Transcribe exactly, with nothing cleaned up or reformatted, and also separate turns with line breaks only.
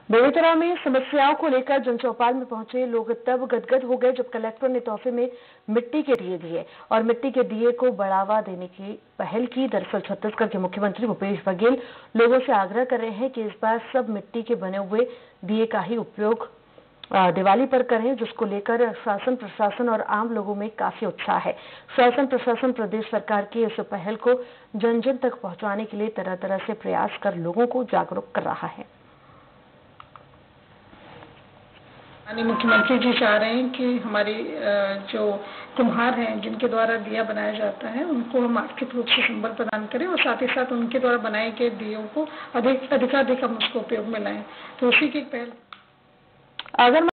बेमेतरा में समस्याओं को लेकर जनचौपाल में पहुंचे लोग तब गदगद हो गए जब कलेक्टर ने तोहफे में मिट्टी के दिए दिए और मिट्टी के दिए को बढ़ावा देने की पहल की। दरअसल छत्तीसगढ़ के मुख्यमंत्री भूपेश बघेल लोगों से आग्रह कर रहे हैं कि इस बार सब मिट्टी के बने हुए दिए का ही उपयोग दिवाली पर करें, जिसको लेकर शासन प्रशासन और आम लोगों में काफी उत्साह है। शासन प्रशासन प्रदेश सरकार की इस पहल को जन जन तक पहुंचाने के लिए तरह तरह से प्रयास कर लोगों को जागरूक कर रहा है।
माननीय मुख्यमंत्री जी चाह रहे हैं कि हमारी जो कुम्हार हैं जिनके द्वारा दिया बनाया जाता है उनको हम आर्थिक रूप से संबल प्रदान करें और साथ ही साथ उनके द्वारा बनाए गए दियों को अधिक अधिकाधिक हम उसको उपयोग में लाएं। तो उसी की पहल।
अगर